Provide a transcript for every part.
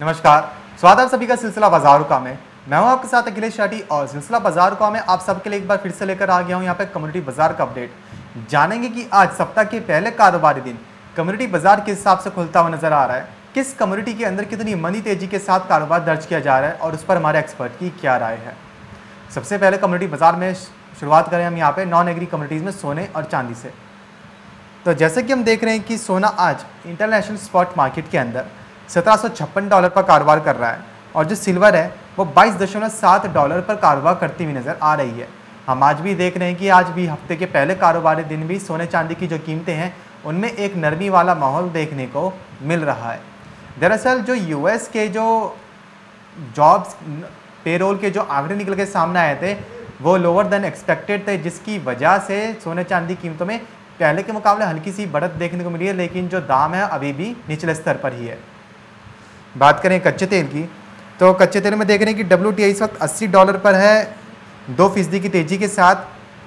नमस्कार, स्वागत है आप सभी का सिलसिला बाजार का में। मैं हूं आपके साथ अखिलेश शाटी और सिलसिला बाजार का में आप सबके लिए एक बार फिर से लेकर आ गया हूं यहाँ पे कम्युनिटी बाजार का अपडेट। जानेंगे कि आज सप्ताह के पहले कारोबारी दिन कम्युनिटी बाजार किस हिसाब से खुलता हुआ नजर आ रहा है, किस कम्युनिटी के अंदर कितनी मनी तेजी के साथ कारोबार दर्ज किया जा रहा है और उस पर हमारे एक्सपर्ट की क्या राय है। सबसे पहले कम्युनिटी बाजार में शुरुआत करें हम यहाँ पे नॉन एग्री कम्युनिटीज़ में सोने और चांदी से। तो जैसे कि हम देख रहे हैं कि सोना आज इंटरनेशनल स्पॉट मार्केट के अंदर $1756 पर कारोबार कर रहा है और जो सिल्वर है वो $22.7 पर कारोबार करती हुई नज़र आ रही है। हम आज भी देख रहे हैं कि आज भी हफ्ते के पहले कारोबारी दिन भी सोने चांदी की जो कीमतें हैं उनमें एक नरमी वाला माहौल देखने को मिल रहा है। दरअसल जो यूएस के जो जॉब्स पेरोल के जो आंकड़े निकल के सामने आए थे वो लोअर देन एक्सपेक्टेड थे, जिसकी वजह से सोने चांदी कीमतों में पहले के मुकाबले हल्की सी बढ़त देखने को मिली है, लेकिन जो दाम है अभी भी निचले स्तर पर ही है। बात करें कच्चे तेल की तो कच्चे तेल में देख रहे हैं कि WTI इस वक्त $80 पर है, 2% की तेज़ी के साथ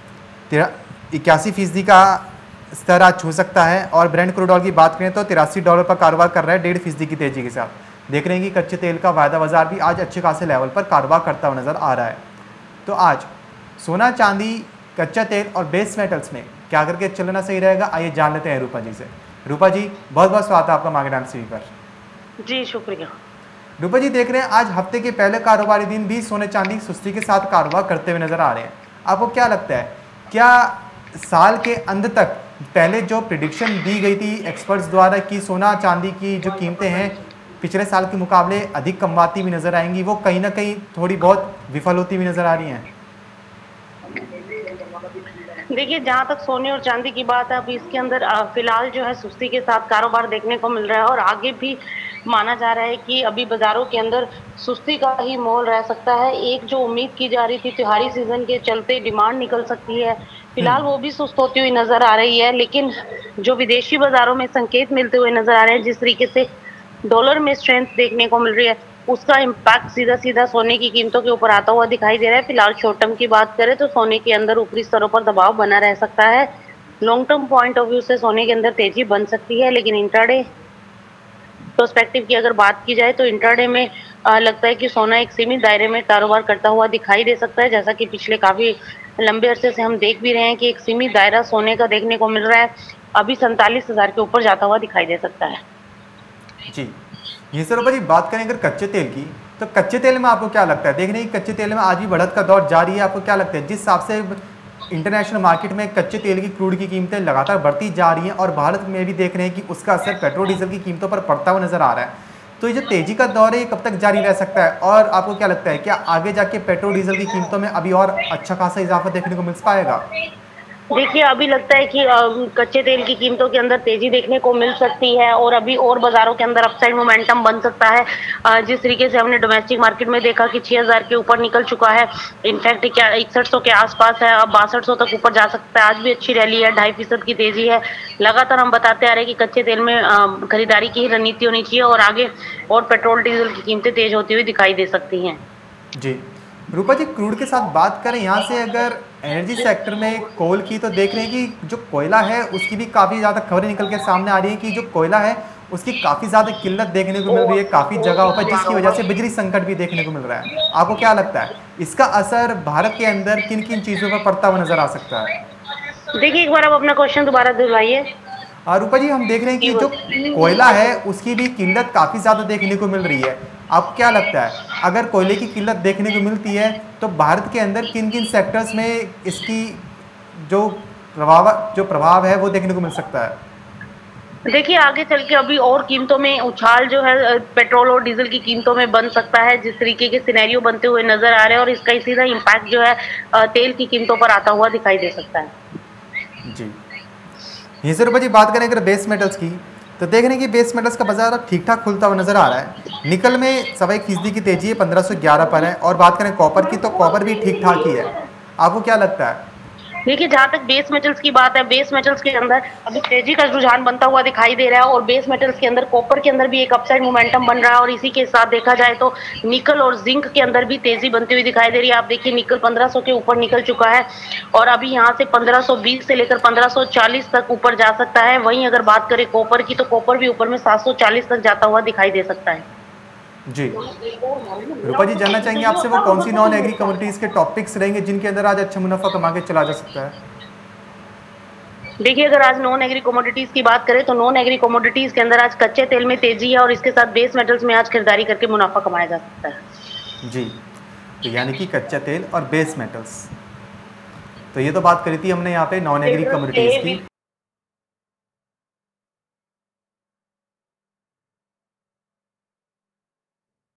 81% का स्तर आज छू सकता है। और ब्रेंट क्रूड ऑयल की बात करें तो $83 पर कारोबार कर रहा है 1.5% की तेज़ी के साथ। देख रहे हैं कि कच्चे तेल का वायदा बाजार भी आज अच्छे खासे लेवल पर कारोबार करता हुआ नज़र आ रहा है। तो आज सोना चांदी कच्चा तेल और बेस मेटल्स में क्या करके चलना सही रहेगा, आइए जान लेते हैं रूपा जी से। रूपा जी बहुत बहुत स्वागत है आपका मार्केट टाइम्स टीवी पर। जी शुक्रिया। रूपा जी देख रहे हैं आज हफ्ते के पहले कारोबारी दिन भी सोने चांदी सुस्ती के साथ कारोबार करते हुए नजर आ रहे हैं। आपको क्या लगता है, क्या साल के अंत तक पहले जो प्रिडिक्शन दी गई थी एक्सपर्ट्स द्वारा कि सोना चांदी की जो कीमतें हैं पिछले साल के मुकाबले अधिक कमवाती हुई नजर आएंगी, वो कहीं ना कहीं थोड़ी बहुत विफल होती हुई नजर आ रही हैं? देखिए, जहाँ तक सोने और चांदी की बात है, अभी इसके अंदर फिलहाल जो है सुस्ती के साथ कारोबार देखने को मिल रहा है और आगे भी माना जा रहा है कि अभी बाजारों के अंदर सुस्ती का ही माहौल रह सकता है। एक जो उम्मीद की जा रही थी त्योहारी सीजन के चलते डिमांड निकल सकती है, फिलहाल वो भी सुस्त होती हुई नजर आ रही है। लेकिन जो विदेशी बाजारों में संकेत मिलते हुए नजर आ रहे हैं, जिस तरीके से डॉलर में स्ट्रेंथ देखने को मिल रही है, उसका इम्पैक्ट सीधा सीधा सोने की कीमतों के ऊपर आता हुआ दिखाई दे रहा है। फिलहाल शॉर्ट टर्म की बात करें तो सोने के अंदर ऊपरी स्तरों पर दबाव बना रह सकता है। Long term point of view से सोने के अंदर तेजी बन सकती है, लेकिन इंट्राडे पर्सपेक्टिव की अगर बात की जाए तो इंट्राडे में लगता है कि सोना एक सीमित दायरे में कारोबार करता हुआ दिखाई दे सकता है। जैसा कि पिछले काफी लंबे अरसे से हम देख भी रहे हैं कि एक सीमित दायरा सोने का देखने को मिल रहा है, अभी 47,000 के ऊपर जाता हुआ दिखाई दे सकता है। जी, ये सर जी बात करें अगर कच्चे तेल की तो कच्चे तेल में आपको क्या लगता है? देख रहे हैं कि कच्चे तेल में आज भी बढ़त का दौर जारी है। आपको क्या लगता है जिस हिसाब से इंटरनेशनल मार्केट में कच्चे तेल की क्रूड की कीमतें लगातार बढ़ती जा रही हैं और भारत में भी देख रहे हैं कि उसका असर पेट्रोल डीजल की कीमतों पर पड़ता हुआ नजर आ रहा है, तो ये जो तेजी का दौर है ये कब तक जारी रह सकता है? और आपको क्या लगता है क्या आगे जाके पेट्रोल डीजल की कीमतों में अभी और अच्छा खासा इजाफा देखने को मिल पाएगा? देखिए, अभी लगता है कि कच्चे तेल की कीमतों के अंदर तेजी देखने को मिल सकती है और अभी और बाजारों के अंदर अपसाइड मोमेंटम बन सकता है। जिस तरीके से हमने डोमेस्टिक मार्केट में देखा कि 6,000 के ऊपर निकल चुका है, इनफैक्ट क्या 6100 के आसपास है, अब 6200 तक ऊपर जा सकता है। आज भी अच्छी रैली है, 2.5% की तेजी है। लगातार हम बताते आ रहे हैं कि कच्चे तेल में खरीदारी की ही रणनीति होनी चाहिए और आगे और पेट्रोल डीजल की कीमतें तेज होती हुई दिखाई दे सकती हैं। जी रूपा जी, क्रूड के साथ बात करें यहाँ से अगर एनर्जी सेक्टर में कोल की तो देख रहे हैं कि जो कोयला है उसकी भी काफ़ी ज़्यादा खबरें निकल के सामने आ रही हैं कि जो कोयला है उसकी काफ़ी ज़्यादा किल्लत देखने को मिल रही है काफ़ी जगहों पर, जिसकी वजह से बिजली संकट भी देखने को मिल रहा है। आपको क्या लगता है इसका असर भारत के अंदर किन किन चीज़ों पर पड़ता हुआ नजर आ सकता है? देखिए, एक बार आप अपना क्वेश्चन दोबारा दोहराइए। रूपा जी, हम देख रहे हैं कि जो कोयला है उसकी भी किल्लत काफ़ी ज़्यादा देखने को मिल रही है। आपको क्या लगता है अगर कोयले की किल्लत देखने को मिलती है तो भारत के अंदर किन किन सेक्टर्स में इसकी जो प्रभाव है वो देखने को मिल सकता है? देखिए, आगे चल के अभी और कीमतों में उछाल जो है पेट्रोल और डीजल की कीमतों में बन सकता है, जिस तरीके के सिनेरियो बनते हुए नजर आ रहे हैं, और इसका सीधा इम्पैक्ट जो है तेल की कीमतों पर आता हुआ दिखाई दे सकता है। जी, ये सर जी बात करें अगर बेस मेटल्स की तो देख रहे हैं कि बेस मेटल्स का बाजार अब ठीक ठाक खुलता हुआ नजर आ रहा है। निकल में 1.25% की तेजी है, 1511 पर है। और बात करें कॉपर की तो कॉपर भी ठीक ठाक ही है। आपको क्या लगता है? देखिए, जहाँ तक बेस मेटल्स की बात है, बेस मेटल्स के अंदर अभी तेजी का रुझान बनता हुआ दिखाई दे रहा है और बेस मेटल्स के अंदर कॉपर के अंदर भी एक अपसाइड मोमेंटम बन रहा है और इसी के साथ देखा जाए तो निकल और जिंक के अंदर भी तेजी बनती हुई दिखाई दे रही है। आप देखिए, निकल 1500 के ऊपर निकल चुका है और अभी यहाँ से 1520 से लेकर 1540 तक ऊपर जा सकता है। वहीं अगर बात करें कॉपर की तो कॉपर भी ऊपर में 740 तक जाता हुआ दिखाई दे सकता है। जी रूपा जी, जानना चाहेंगे आपसे वो कौन सी नॉन एग्री कमोडिटीज के टॉपिक्स रहेंगे जिनके अंदर आज अच्छा मुनाफा कमा के चला जा सकता है? देखिए, अगर आज नॉन एग्री कमोडिटीज की बात करें तो नॉन एग्री कमोडिटीज के अंदर आज कच्चे तेल में तेजी है और इसके साथ बेस मेटल्स में आज खरीदारी करके मुनाफा कमाया जा सकता है। जी, तो यानी कि कच्चा तेल और बेस मेटल्स। तो ये तो बात करी थी हमने यहाँ पे नॉन एग्री कमोडिटीज की।